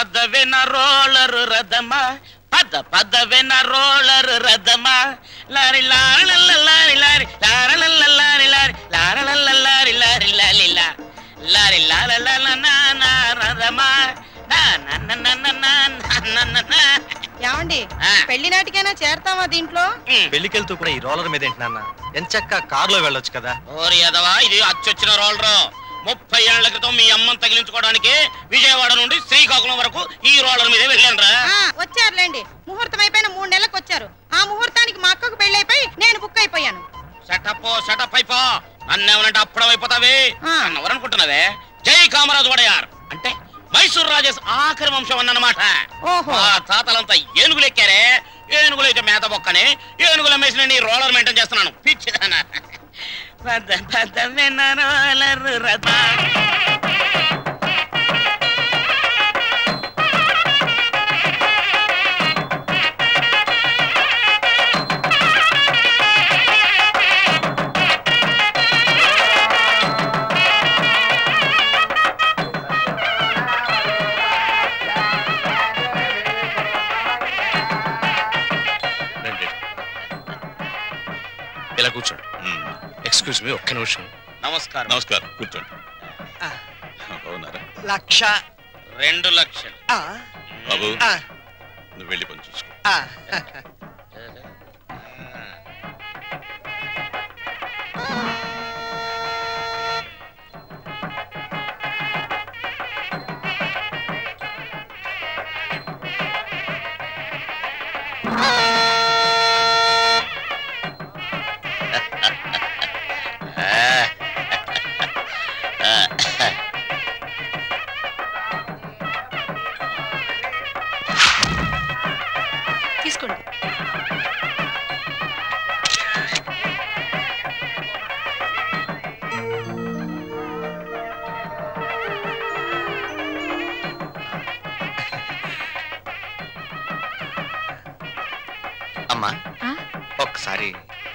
పదవిన రోలరు రథమా పదవిన రోలరు రథమా లారి లారి లారి లారి లారి లారి లారి లారి లారి లారి రథమా. ఏమండి పెళ్లి నాటికైనా చేరతావా దీంట్లో? పెళ్లికెళ్తూ కూడా ఈ రోలర్ మీద ఏంటి నాన్న? ఎంచక్క కారులో వెళ్ళొచ్చు కదా. ఓరి యదవా, ఇది అచ్చొచ్చిన రోలరు. 30 ఏళ్ల క్రితం మీ అమ్మని తగిలించుకోవడానికి విజయవాడ నుండి శ్రీకాకుళం వరకు ఈ రోలర్ మీదే వెళ్ళాను. వచ్చారులేండి, ముహూర్తం అయిపోయిన 3 నెలలకు వచ్చారు. ఆ ముహూర్తానికి మా అక్కకు పెళ్లి అయిపోయి నేను బుక్ అయిపోయాను. షటప్ అయిపో. నన్నేమనంటే అప్పుడం అయిపోతావే అన్నవరనుకుంటున్నావే. జై కామరాజు వడయార్ అంటే మైసూర్ రాజేష్ ఆఖరి వంశం అన్నమాట. ఆ తాతలంతా ఏనుగులు ఎక్కారే. ఏనుగులు అయితే మేత బొక్కని ఏనుగుల మేసిన నీ రోలర్ మెయింటైన్ చేస్తున్నాను. పిచ్చిదానా. రోలర్ రథ ఇలా కూర్చోండి. ఎక్స్క్యూజ్ మీ, ఒక్క నిమిషం. నమస్కారం. నమస్కారం, కూర్చోండి. బాగున్నారా? 2 లక్షలు. బాబు, నువ్వు వెళ్ళి పని చూసుకో. తీసుకోండి. అమ్మా ఒక్కసారి.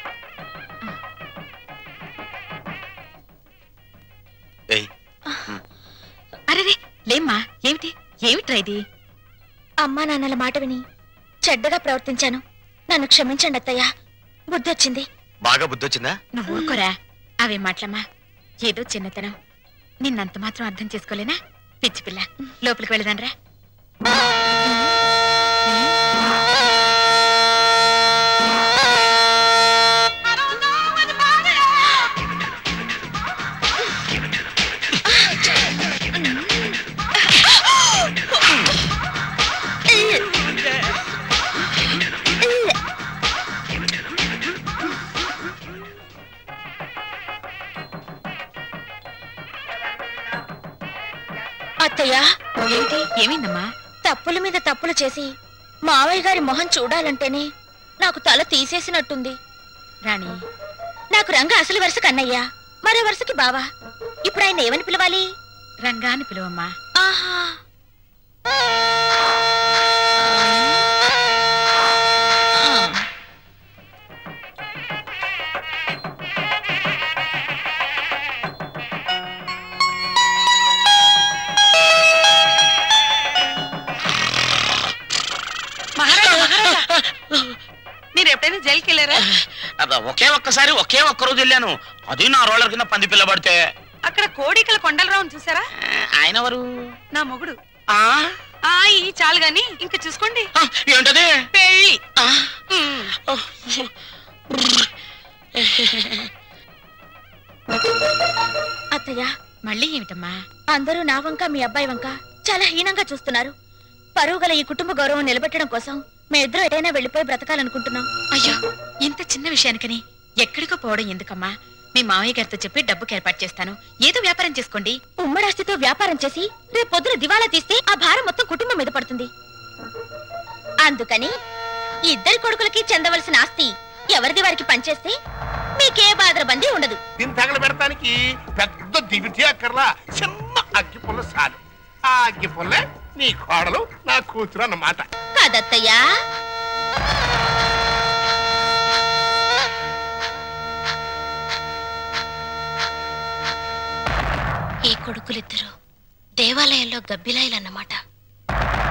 అరే లేమ్మా, ఏమిట్రా ఇది? అమ్మా నాన్నల మాట విని చెడ్డగా ప్రవర్తించాను, నన్ను క్షమించండి అత్తయ్య. బుద్ధొచ్చింది. బాగా బుద్ధొచ్చిందా? నువ్వు ఊరుకోరా, అవే మాటలమ్మా. ఏదో చిన్నతనం, నిన్నంత మాత్రం అర్థం చేసుకోలేనా? పిచ్చి పిల్ల, లోపలికి వెళ్ళదానరా. అత్తయ్య, ఏమైందమ్మా? తప్పుల మీద తప్పులు చేసి మావయ్య గారి మొహం చూడాలంటేనే నాకు తల తీసేసినట్టుంది. రాణి, నాకు రంగ అసలు వరుస కన్నయ్య, మరో వరుసకి బావా. ఇప్పుడు ఆయన ఏమని పిలవాలి? రంగా అని పిలువమ్మా. ఆహా, మీరు ఎప్పుడైనా జైలుకి వెళ్ళారా? ఒకే ఒక్క రోజు వెళ్ళాను. అది నా రోలర్ కింద పంది పిల్ల పడితే. అక్కడ కోడికల కొండలరావుని చూసారా? ఆయన ఎవరు? నా మొగుడు. ఈ చాలు గాని ఇంకా చూసుకోండి. ఏంటది? పెళ్ళి. అత్తయ్య, మళ్ళీ ఏమిటమ్మా? అందరూ నా వంక మీ అబ్బాయి వంక చాలా హీనంగా చూస్తున్నారు. పరువు గల ఈ కుటుంబ గౌరవం నిలబెట్టడం కోసం మేమిద్దరం ఎటైనా వెళ్ళిపోయి బ్రతకాలనుకుంటున్నాం. అయ్యో, ఇంత చిన్న విషయానికని ఎక్కడికో పోవడం ఎందుకమ్మా? మీ మావయ్య గారితో చెప్పి డబ్బుకి ఏర్పాటు చేస్తాను, ఏదో వ్యాపారం చేసుకోండి. ఉమ్మడాస్తితో వ్యాపారం చేసి రేపు పొద్దున దివాలా తీస్తే ఆ భారం మొత్తం కుటుంబం మీద పడుతుంది. అందుకని ఇద్దరి కొడుకులకి చెందవలసిన ఆస్తి ఎవరిది వారికి పనిచేస్తే మీకే బాధరబందీ ఉండదు. దీన్ని తగలబెడతానికి పెద్ద దివిటి అక్కర్లా, చిన్న అగ్గి పుల్ల చాలు. ఆ అగ్గి పుల్లే నీ కోడలు, నా కూతురు అన్నమాట. కాదత్తయ్యా. ఈ కొడుకులిద్దరూ దేవాలయంలో గబ్బిలాయిలన్నమాట.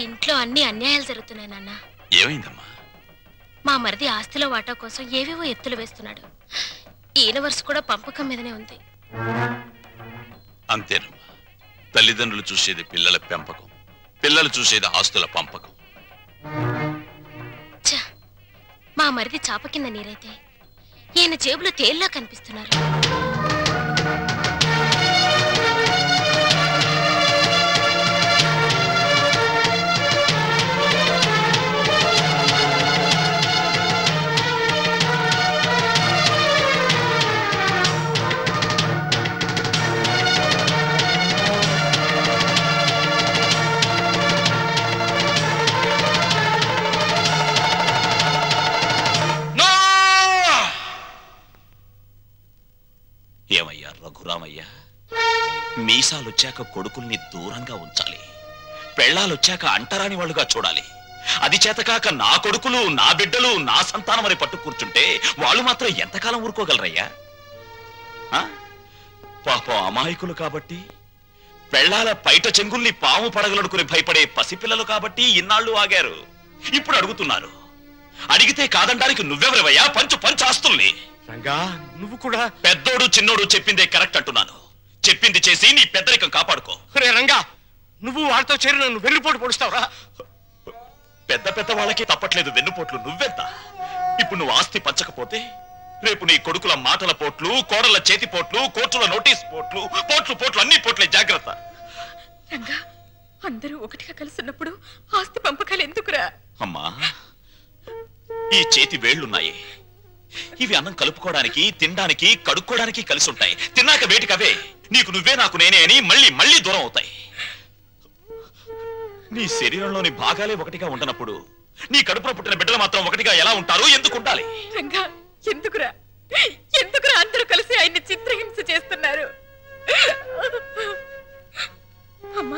ఇంట్లో అన్ని అన్యాయాలు జరుగుతున్నాయి నాన్న. ఏమైందమ్మా? మా మరిది ఆస్తిలో వాటా కోసం ఏవేవో ఎత్తులు వేస్తున్నాడు. ఈయన వరుస కూడా పంపకం మీదనే ఉంది. అంతేనమ్మా, తల్లిదండ్రులు చూసేది పిల్లల పెంపకం, పిల్లలు చూసేది ఆస్తుల పంపకం. మా మరిది చాప కింద నీరైతే ఈయన జేబులో తేల్లా కనిపిస్తున్నారు. ఏమయ్యా రఘురామయ్యా, మీసాలొచ్చాక కొడుకుల్ని దూరంగా ఉంచాలి, పెళ్ళాలొచ్చాక అంటరాని వాళ్ళుగా చూడాలి. అది చేతకాక నా కొడుకులు, నా బిడ్డలు, నా సంతానం అని పట్టు కూర్చుంటే వాళ్ళు మాత్రం ఎంతకాలం ఊరుకోగలరయ్యా? పాపం అమాయకులు కాబట్టి, పెళ్ళాల పైట చెంగుల్ని పాము పడగలనుకుని భయపడే పసిపిల్లలు కాబట్టి ఇన్నాళ్ళు ఆగారు. ఇప్పుడు అడుగుతున్నారు. అడిగితే కాదండానికి నువ్వెవరివయ్యా? పంచు ఆస్తుల్ని. రంగా, నువ్వు కూడా పెద్దోడు చిన్నోడు చెప్పిందే కరెక్ట్ అంటున్నాను. చెప్పింది చేసి నీ పెద్దరికం కాపాడుకో. రే రంగా, నువ్వు వాళ్ళతో చేరి నన్ను వెన్నుపోటు పొడుస్తావురా? పెద్ద వాళ్ళకి తప్పట్లేదు వెన్నుపోట్లు, నువ్వెంత? ఇప్పుడు నువ్వు ఆస్తి పంచకపోతే రేపు నీ కొడుకుల మాటల పోట్లు, కోడల చేతి పోట్లు, కోర్టుల నోటీస్ పోట్లు, పోట్లు అన్ని పోట్లే, జాగ్రత్త. రంగా, అందరూ ఒకటిగా కలుసున్నప్పుడు ఆస్తి పంపకాలు ఎందుకురా? అమ్మా, ఈ చేతి వేళ్లున్నాయి, ఇవి అన్నం కలుపుకోవడానికి, తినడానికి, కడుక్కోవడానికి కలిసి ఉంటాయి. తిన్నాక వేటికవే నీకు నువ్వే నాకు నేనే అని మళ్ళీ దూరం అవుతాయి. నీ శరీరంలోని భాగాలే ఒకటిగా ఉండనప్పుడు నీ కడుపులో పుట్టిన బిడ్డలు మాత్రం ఒకటిగా ఎలా ఉంటారు? ఎందుకు ఉండాలి? రంగా, ఎందుకురా అందరూ కలిసి ఆయన్ని చిత్రహింస చేస్తున్నారు? అమ్మా,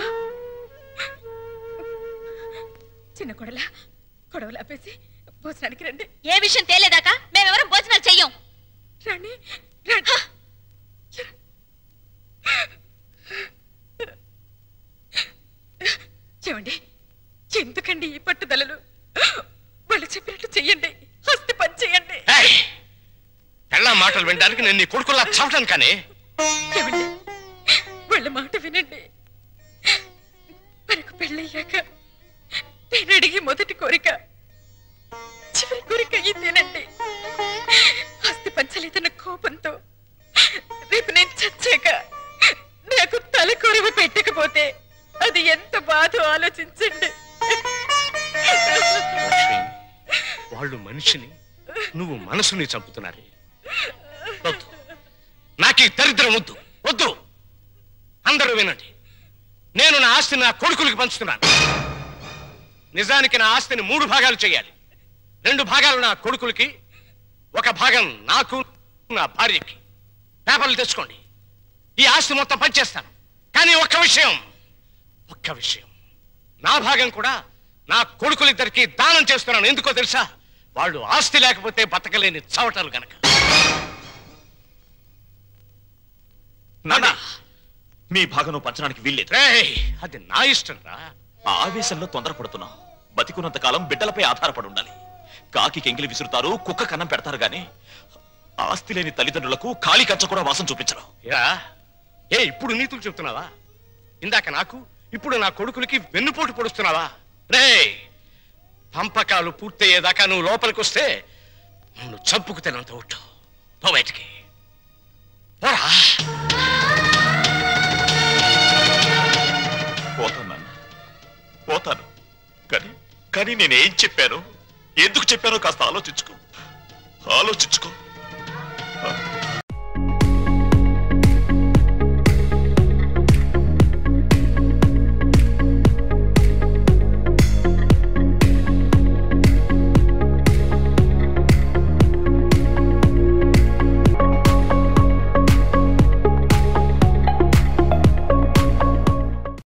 చిన్న కొడవలు ఆపేసి భోజనానికి రండి. ఏ విషయం తేలేదాకా మేమెవరం భోజనాలు చెయ్యం. రండి. చెవండి, ఎందుకండి ఈ పట్టుదలలు? వాళ్ళు చెప్పినట్టు చెయ్యండి, ఆస్తి పని చెయ్యండి. ఎలా మాటలు వినడానికి నేను నీ కొడుకులా చావటాను. కానీ చెవండి, వాళ్ళ మాట వినండి. మనకు పెళ్ళయ్యాక నేను అడిగి మొదటి కోరిక, చివరి కోరిక ఇదేనండి. ఆస్తి పంచలేదన్న కోపంతో రేపు నేను చచ్చాక నాకు తలకొరవ పెట్టకపోతే అది ఎంత బాధో ఆలోచించండి. వాళ్ళు మనిషిని, నువ్వు మనసుని చంపుతున్నారు. నాకు ఈ దరిద్రం వద్దు. అందరూ వినండి, నేను నా ఆస్తిని నా కొడుకులకి పంచుతున్నాను. నిజానికి నా ఆస్తిని 3 భాగాలు చేయాలి. 2 భాగాలు నా కొడుకులకి, 1 భాగం నాకు, నా భార్యకి. పేపర్లు తెచ్చుకోండి, ఈ ఆస్తి మొత్తం పంచేస్తాను. కానీ ఒక్క విషయం, నా భాగం కూడా నా కొడుకులిద్దరికి దానం చేస్తున్నాను. ఎందుకో తెలుసా? వాళ్ళు ఆస్తి లేకపోతే బతకలేని చవటలు గనక. నాన్న, మీ భాగం పంచడానికి వీల్లేదు. అది నా ఇష్టం రా. ఆవేశంలో తొందరపడుతున్నావు. బతికున్నంత కాలం బిడ్డలపై ఆధారపడి ఉండాలి. కాకి ఎంగిలి విసురుతారు, కుక్క కన్నం పెడతారు గాని ఆస్తి లేని తల్లిదండ్రులకు ఖాళీ కంచ కూడా వాసం చూపించరు. ఇప్పుడు నీతులు చెప్తున్నావా? ఇందాక నాకు, ఇప్పుడు నా కొడుకులకి వెన్నుపోటు పొడుస్తున్నావా? పంపకాలు పూర్తయ్యేదాకా నువ్వు లోపలికి వస్తే నన్ను చంపుకు తినంత ఒట్టు. పో బయటికి, పోరా. పోతాను, కానీ నేనేం చెప్పాను, ఎందుకు చెప్పానో కాస్త ఆలోచించుకో.